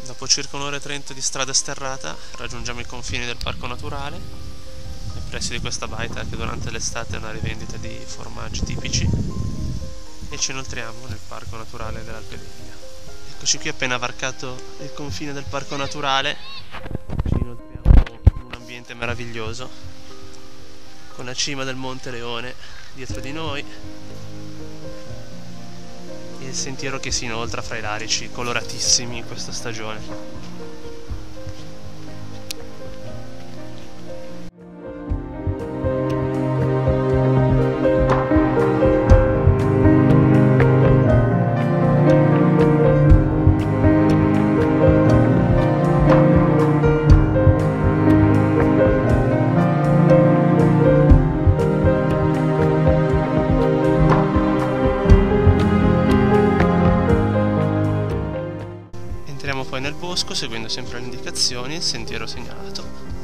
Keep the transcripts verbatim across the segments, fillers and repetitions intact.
Dopo circa un'ora e trenta di strada sterrata raggiungiamo i confini del parco naturale, nei pressi di questa baita che durante l'estate è una rivendita di formaggi tipici, e ci inoltriamo nel parco naturale dell'Alpe d'Huila. Eccoci qui, appena varcato il confine del parco naturale, ci inoltriamo in un ambiente meraviglioso, con la cima del Monte Leone dietro di noi e il sentiero che si inoltra fra i larici coloratissimi in questa stagione. Entriamo poi nel bosco seguendo sempre le indicazioni, il sentiero segnalato.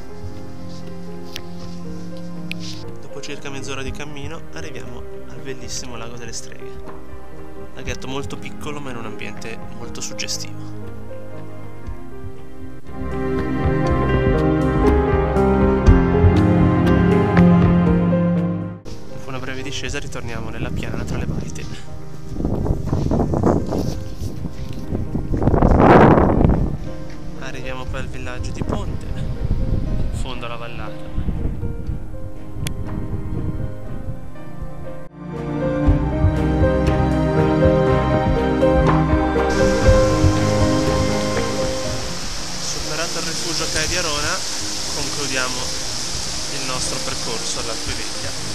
Dopo circa mezz'ora di cammino arriviamo al bellissimo Lago delle Streghe, laghetto molto piccolo ma in un ambiente molto suggestivo. Dopo una breve discesa ritorniamo nella piana tra le baite. Arriviamo poi al villaggio di Ponte, in fondo alla vallata. Superato il rifugio Cae di Arona, concludiamo il nostro percorso all'Alpe d'Huila.